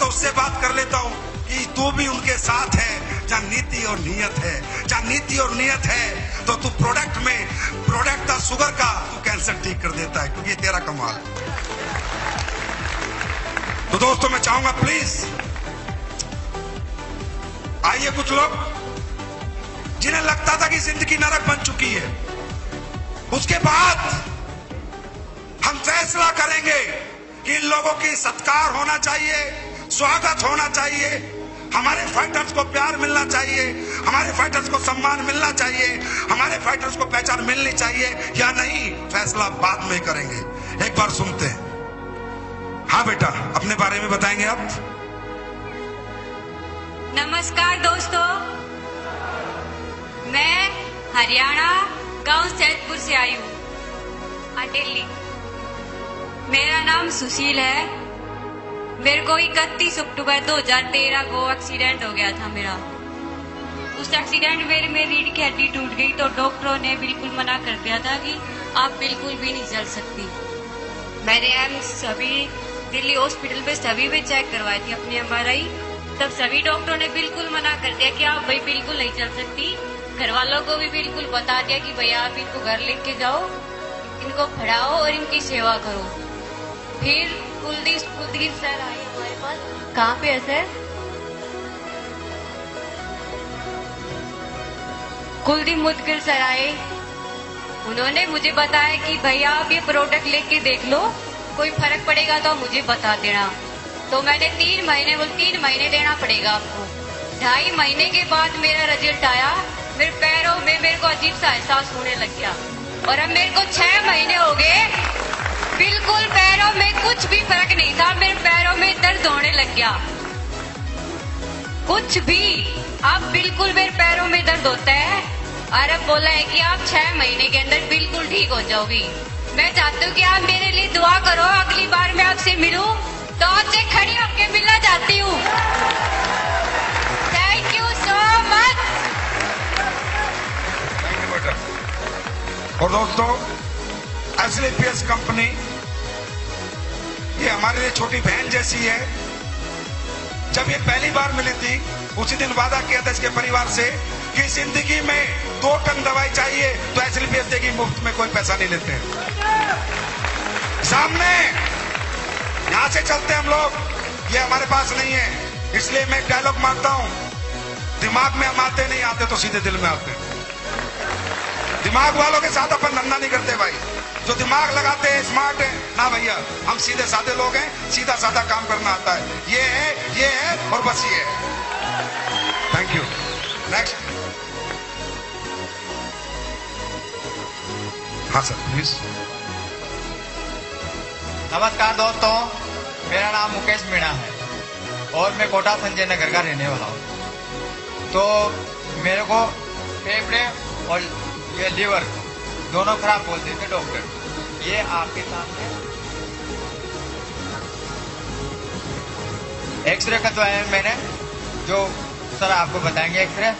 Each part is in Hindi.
उससे बात कर लेता हूँ कि तू भी उनके साथ है जहाँ नीति और नियत है। जहाँ नीति और नियत है तो तू प्रोडक्ट का शुगर का तू कैंसर ठीक कर देता है, क्योंकि ये तेरा कमाल। तो दोस्तों मैं चाहूंगा प्लीज आइए, कुछ लोग जिन्हें लगता था कि जिंदगी नरक बन चुकी है, उसके बाद हम फैसला करेंगे कि इन लोगों की सत्कार होना चाहिए, स्वागत होना चाहिए, हमारे फाइटर्स को प्यार मिलना चाहिए, हमारे फाइटर्स को सम्मान मिलना चाहिए, हमारे फाइटर्स को पहचान मिलनी चाहिए या नहीं, फैसला बाद में करेंगे। एक बार सुनते हैं। हाँ बेटा, अपने बारे में बताएंगे आप। नमस्कार दोस्तों, मैं हरियाणा गांव सैदपुर से आई हूँ, अटेली। मेरा नाम सुशील है। मेरे को 31 अक्टूबर 2013 को एक्सीडेंट हो गया था मेरा। उस एक्सीडेंट में मेरी रीढ़ की हड्डी टूट गई, तो डॉक्टरों ने बिल्कुल मना कर दिया था कि आप बिल्कुल भी नहीं चल सकती। मैंने सभी दिल्ली हॉस्पिटल पे सभी भी चेक करवाई थी अपनी MRI, तब सभी डॉक्टरों ने बिल्कुल मना कर दिया कि आप भाई बिल्कुल नहीं चल सकती। घर वालों को भी बिल्कुल बता दिया कि भैया आप इनको घर लेके जाओ, इनको पढ़ाओ और इनकी सेवा करो। फिर कुलदीप सर आए हमारे पास। कहाँ पे है सर? कुलदीप मुदगिल सर आए। उन्होंने मुझे बताया कि भैया आप ये प्रोडक्ट लेके देख लो, कोई फर्क पड़ेगा तो मुझे बता देना। तो मैंने 3 महीने देना पड़ेगा आपको। 2.5 महीने के बाद मेरा रिजल्ट आया। मेरे पैरों में मेरे को अजीब सा एहसास होने लग गया, और अब मेरे को 6 महीने हो गए, बिल्कुल पैरों में कुछ भी फर्क नहीं था। मेरे पैरों में दर्द होने लग गया, कुछ भी। अब बिल्कुल मेरे पैरों में दर्द होता है, और अब बोला है कि आप 6 महीने के अंदर बिल्कुल ठीक हो जाओगी। मैं चाहती हूँ कि आप मेरे लिए दुआ करो। अगली बार मैं आपसे मिलूं तो आपसे खड़ी होकर मिलना चाहती हूँ। Thank you so much. Thank you बेटा। और दोस्तों, एसलीपीएस कंपनी ये हमारे लिए छोटी बहन जैसी है। जब ये पहली बार मिली थी, उसी दिन वादा किया था इसके परिवार से कि जिंदगी में 2 टन दवाई चाहिए तो एसलीपीएस देगी, मुफ्त में कोई पैसा नहीं लेते हैं। सामने यहां से चलते हम लोग, ये हमारे पास नहीं है। इसलिए मैं एक डायलॉग मारता हूं, दिमाग में हम आते नहीं आते तो सीधे दिल में आते। दिमाग वालों के साथ अपन धंधा नहीं करते भाई। जो दिमाग लगाते हैं, स्मार्ट है ना भैया, हम सीधे साधे लोग हैं, सीधा साधा काम करना आता है। ये है और बस ये है। Thank you. नेक्स्ट। हाँ सर प्लीज। नमस्कार दोस्तों, मेरा नाम मुकेश मीणा है और मैं कोटा संजय नगर का रहने वाला हूँ। तो मेरे को फेफड़े और ये लीवर दोनों खराब बोल देते डॉक्टर। ये आपके सामने एक्सरे करवाया है मैंने, जो सर आपको बताएंगे। एक्सरे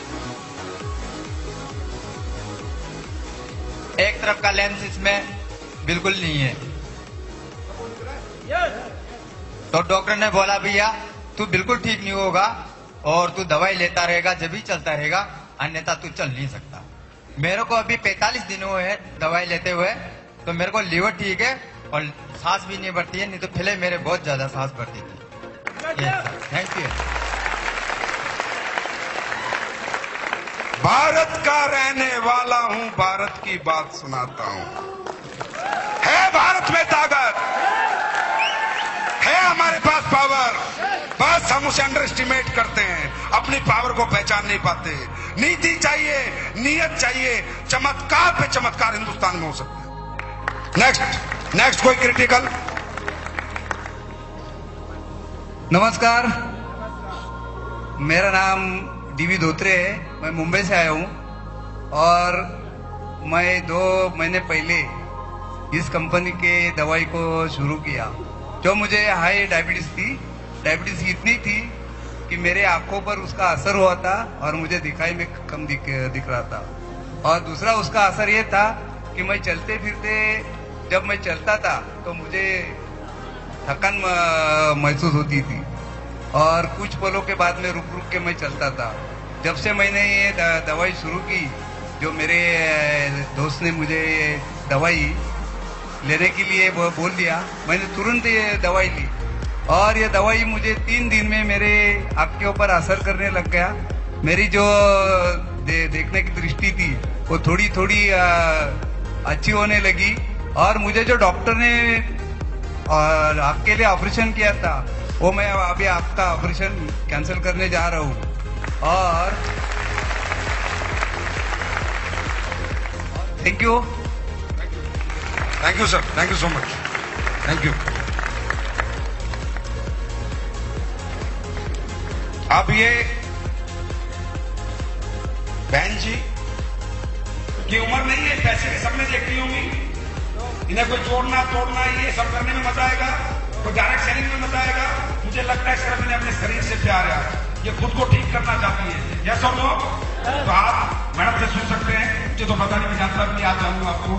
एक तरफ का लेंस इसमें बिल्कुल नहीं है, तो डॉक्टर ने बोला भैया तू बिल्कुल ठीक नहीं होगा और तू दवाई लेता रहेगा, जब भी चलता रहेगा, अन्यथा तू चल नहीं सकता। मेरे को अभी 45 दिन हुए हैं दवाई लेते हुए, तो मेरे को लीवर ठीक है और सांस भी नहीं बढ़ती है, नहीं तो पहले मेरे बहुत ज्यादा सांस बढ़ती थी। Thank you. भारत का रहने वाला हूं, भारत की बात सुनाता हूं। है भारत में ताकत, है हमारे पास पावर, बस हम उसे अंडर एस्टिमेट करते हैं, अपनी पावर को पहचान नहीं पाते। नीति चाहिए, नियत चाहिए, चमत्कार पे चमत्कार हिंदुस्तान में हो सकता है। नेक्स्ट कोई क्रिटिकल। नमस्कार, मेरा नाम डीवी धोत्रे है। मैं मुंबई से आया हूँ और मैं 2 महीने पहले इस कंपनी के दवाई को शुरू किया। जो मुझे हाई डायबिटीज थी, डायबिटीज इतनी थी कि मेरे आंखों पर उसका असर हुआ था और मुझे दिखाई में कम दिख रहा था। और दूसरा उसका असर ये था कि मैं चलते फिरते, जब मैं चलता था तो मुझे थकान महसूस होती थी। और कुछ पलों के बाद में रुक रुक के मैं चलता था। जब से मैंने ये दवाई शुरू की, जो मेरे दोस्त ने मुझे दवाई लेने के लिए वो बोल दिया, मैंने तुरंत ये दवाई ली और ये दवाई मुझे 3 दिन में मेरे आँख के ऊपर असर करने लग गया। मेरी जो देखने की दृष्टि थी वो थोड़ी थोड़ी अच्छी होने लगी और मुझे जो डॉक्टर ने आँख के लिए ऑपरेशन किया था वो मैं अभी आपका ऑपरेशन कैंसिल करने जा रहा हूँ। और thank you sir, thank you so much, thank you. अब ये बहन जी की उम्र नहीं है, पैसे की सबने देखी होंगी, इन्हें कोई जोड़ना तोड़ना ये सब करने में मजा आएगा, कोई डायरेक्ट सेलिंग में मजा आएगा। मुझे लगता है सिर्फ इन्हें अपने शरीर से प्यार है, ये खुद को ठीक करना चाहती है। यस और नो? तो आप मैडम से सुन सकते हैं। मुझे तो पता नहीं, मैं जानता हूँ कि आप जानूंगा आपको।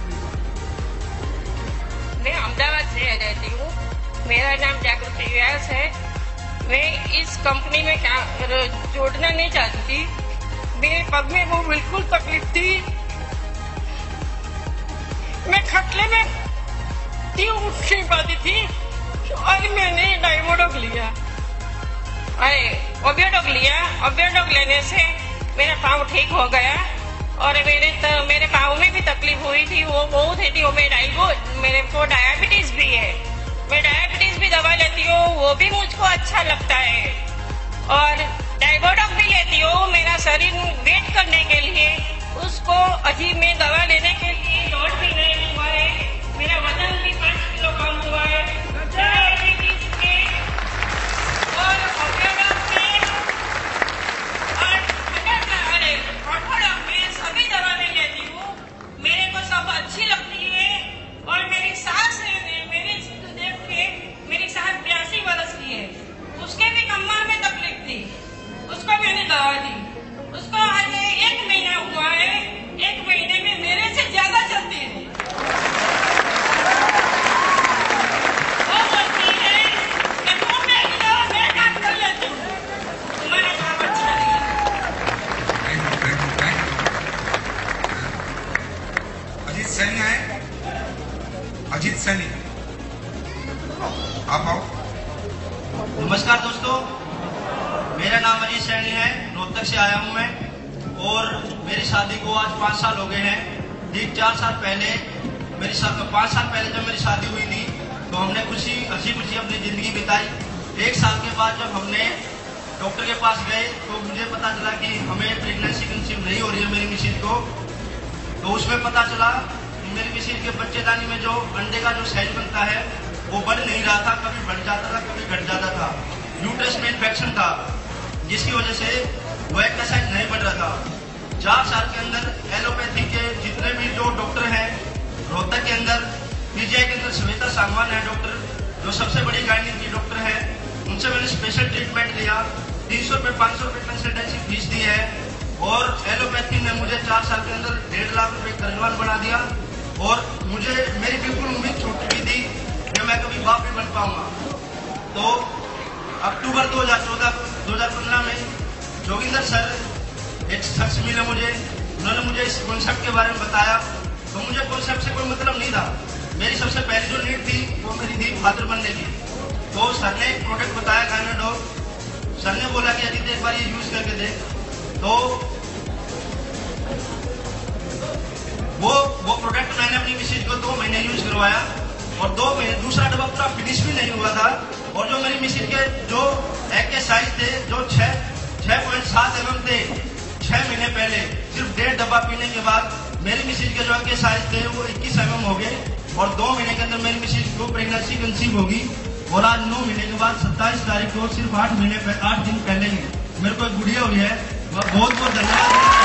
मैं अहमदाबाद से रहती हूँ, मेरा नाम जागृति व्यास है। मैं इस कंपनी में जोड़ना नहीं चाहती थी। मेरे पग में वो बिल्कुल तकलीफ थी, मैं खटले में उठ नहीं पाती थी और मैंने डाइमोडोग लिया, ओबियोडोग लिया। ओबियोडोग लेने से मेरा पाँव ठीक हो गया और मेरे पाँव में भी तकलीफ हुई थी, वो बहुत है थी। मेरे को डायबिटीज भी है, मैं डायबिटीज भी दवा लेती हूँ, वो भी मुझको अच्छा लगता है। और डाइमोडोग भी लेती हूँ मेरा शरीर वेट करने के लिए, उसको अजीब में दवा लेने के लिए लोड भी नहीं हुआ है, मेरा वजन भी 5 किलो कम हुआ है। डायबिटीज के और ओबियोडोग के और ऑर्थोडोग में सभी दवा मैं लेती हूँ, मेरे को सब अच्छी लगती है। और मेरी सास है, मेरी देख के मेरी सास 82 वर्ष की है, उसके भी कमर में तकलीफ थी, उसको मैंने दवा दी, उसको आज 1 महीना हुआ है, 1 महीने में मेरे से ज्यादा चलती है। वो बोलती है कि तुम मैं काम कर लेती हूँ, तुम्हारा काम अच्छा नहीं। अजीत सैनी है, अजीत सैनी आप आओ। नमस्कार दोस्तों, मेरा नाम अजीत सैनी है, रोहतक से आया हूं मैं। और मेरी शादी को आज 5 साल हो गए हैं। ठीक 4 साल पहले 5 साल पहले जब मेरी शादी हुई थी तो हमने हंसी खुशी अपनी जिंदगी बिताई। 1 साल के बाद जब हमने डॉक्टर के पास गए तो मुझे पता चला कि हमें प्रेगनेंसी कंसीव नहीं हो रही है मेरी मिसेज को। तो उसमें पता चला कि मेरी मिसेज के बच्चेदानी में जो अंडे का जो साइज बनता है वो बढ़ नहीं रहा था, कभी बढ़ जाता था कभी घट जाता था। यूट्रस में इन्फेक्शन था जिसकी वजह से वो एक का साइज नहीं बढ़ रहा था। 4 साल के अंदर एलोपैथी के जितने भी जो डॉक्टर हैं रोहतक के अंदर, पीजीआई के अंदर श्वेता सांगवान है डॉक्टर, जो सबसे बड़ी गाइनिक की डॉक्टर है, उनसे मैंने स्पेशल ट्रीटमेंट लिया। 300 रुपये 500 रुपये कंसल्टेंसी फीस दी है और एलोपैथी ने मुझे 4 साल के अंदर 1.5 लाख रुपए कर्जवान बना दिया। और मुझे मेरी बिल्कुल उम्मीद छूट चुकी थी कि मैं कभी बाप भी बन पाऊंगा। तो अक्टूबर 2015 में जोगिंदर सर एक शख्स मिले मुझे, उन्होंने मुझे इस कॉन्सेप्ट के बारे में बताया। तो मुझे कॉन्सेप्ट से कोई मतलब नहीं था, मेरी सबसे पहली जो नीड थी वो मेरी थी फादर बनने की। तो सर ने एक प्रोडक्ट बताया गायनाडोग, सर ने बोला कि अजीत एक बार ये यूज करके दे। तो वो प्रोडक्ट मैंने अपनी मिसेज को 2 महीने यूज करवाया और 2 महीने दूसरा डब्बा पूरा फिनिश भी नहीं हुआ था। और जो मेरी मिसेज के जो एग के साइज थे जो 6.7 mm थे 6 महीने पहले, सिर्फ 1.5 डब्बा पीने के बाद मेरी मिसेज के जो एग के साइज थे वो 21 mm हो गए। और 2 महीने के अंदर मेरी मिसेज को प्रेगनेंसी कंसीव होगी। और आज 9 महीने के बाद 27 तारीख को सिर्फ 8 दिन पहले ही मेरे को एक गुड़िया हुई है। बहुत बहुत धन्यवाद।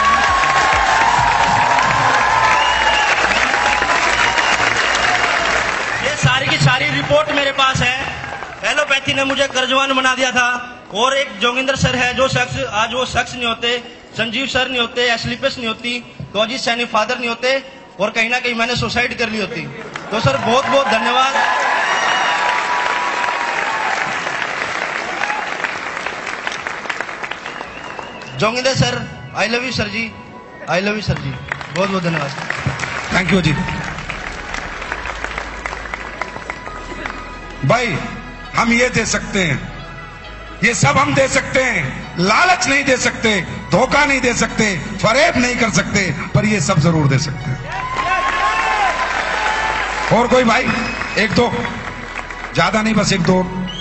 ये सारी की सारी रिपोर्ट मेरे पास है। एलोपैथी ने मुझे कर्जवान बना दिया था। और एक जोगिंदर सर है, जो शख्स आज वो शख्स नहीं होते, संजीव सर नहीं होते, एस्लिपस नहीं होती, तो अजीत सैनी फादर नहीं होते और कहीं ना कहीं मैंने सुसाइड कर ली होती। तो सर बहुत बहुत धन्यवाद। Joginder sir, I love you sir ji, I love you sir ji, बहुत बहुत धन्यवाद। Thank you ji. भाई हम ये दे सकते हैं, ये सब हम दे सकते हैं, लालच नहीं दे सकते, धोखा नहीं दे सकते, फरेब नहीं कर सकते, पर ये सब जरूर दे सकते हैं। और कोई भाई? एक दो, ज्यादा नहीं, बस एक दो।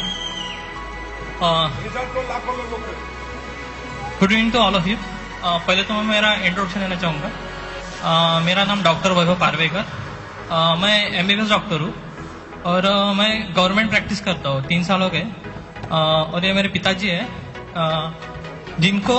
Good evening to all of you. पहले तो मैं मेरा इंट्रोडक्शन देना चाहूँगा। मेरा नाम डॉक्टर वैभव पारवेकर, मैं एमबीबीएस डॉक्टर हूँ और मैं गवर्नमेंट प्रैक्टिस करता हूँ 3 साल हो गए। और ये मेरे पिताजी है, जिनको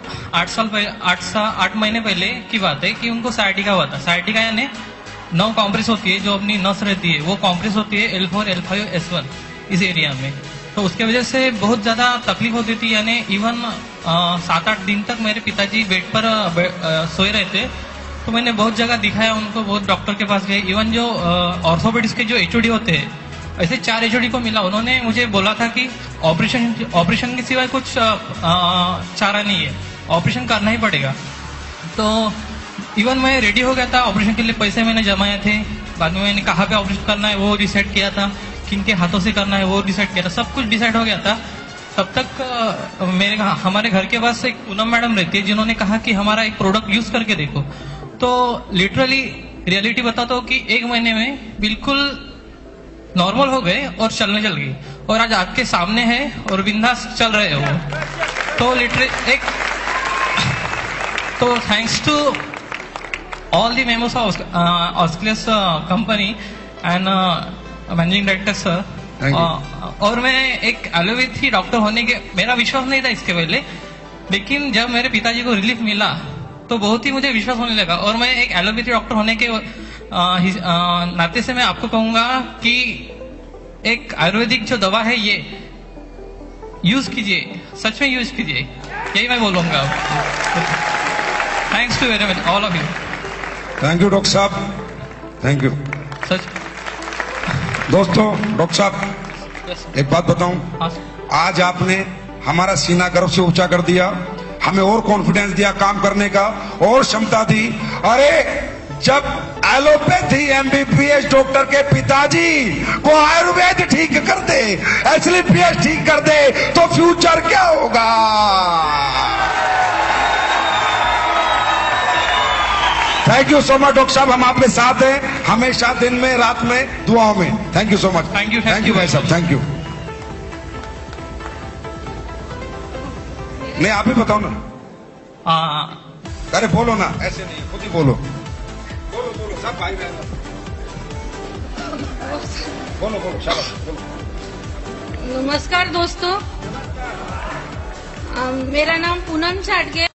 8 महीने पहले की बात है कि उनको साइटिका हुआ था। साइटिका यानी 9 कॉम्प्रेस होती है, जो अपनी नस रहती है वो कॉम्प्रेस होती है L4, L5, S1 इस एरिया में। तो उसके वजह से बहुत ज्यादा तकलीफ होती थी, यानी इवन 7-8 दिन तक मेरे पिताजी बेड पर सोए रहते। तो मैंने बहुत जगह दिखाया उनको, बहुत डॉक्टर के पास गए, इवन जो ऑर्थोपेडिक्स के जो एचओडी होते हैं, ऐसे 4 एचओडी को मिला। उन्होंने मुझे बोला था कि ऑपरेशन के सिवाय कुछ चारा नहीं है, ऑपरेशन करना ही पड़ेगा। तो इवन मैं रेडी हो गया था ऑपरेशन के लिए, पैसे मैंने जमाए थे। बाद में मैंने कहाँ पे ऑपरेशन करना है वो डिसाइड किया था, किन के हाथों से करना है वो डिसाइड किया था, सब कुछ डिसाइड हो गया था। तब तक हमारे घर के पास एक पूनम मैडम रहती है, जिन्होंने कहा कि हमारा एक प्रोडक्ट यूज करके देखो। तो लिटरली रियलिटी बताता हूँ कि 1 महीने में बिल्कुल नॉर्मल हो गए और चलने चल गई, और आज आपके सामने है और बिंदास चल रहे हो वो। तो लिटरली तो thanks to all the members of Auscleus company and managing director sir। और मैं एक एलोपैथी डॉक्टर होने के, मेरा विश्वास नहीं था इसके पहले, लेकिन जब मेरे पिताजी को रिलीफ मिला तो बहुत ही मुझे विश्वास होने लगा। और मैं एक एलोपैथी डॉक्टर होने के नाते से मैं आपको कहूंगा कि एक आयुर्वेदिक जो दवा है ये यूज कीजिए, सच में यूज कीजिए, यही मैं बोलूंगा। Thanks to very much all of you. Thank you doctor साहब, थैंक यू। सच दोस्तों, डॉक्टर साहब एक बात बताऊं, आज आपने हमारा सीना गर्व से ऊंचा कर दिया, हमें और कॉन्फिडेंस दिया काम करने का, और क्षमता दी। अरे जब एलोपैथी एमबीबीएस डॉक्टर के पिताजी को आयुर्वेद ठीक कर दे, एसलीपीएस ठीक कर दे, तो फ्यूचर क्या होगा? Thank you so much doctor साहब, हम आपके साथ हैं हमेशा, दिन में रात में दुआओं में। Thank you so much. Thank you भाई साहब, थैंक यू। नहीं आप ही बताओ ना। अरे बोलो ना, ऐसे नहीं, खुद ही बोलो, बोलो बोलो सब भाई बहन, बोलो बोलो शाबाश बोलो। नमस्कार दोस्तों, मेरा नाम पूनम छाटगे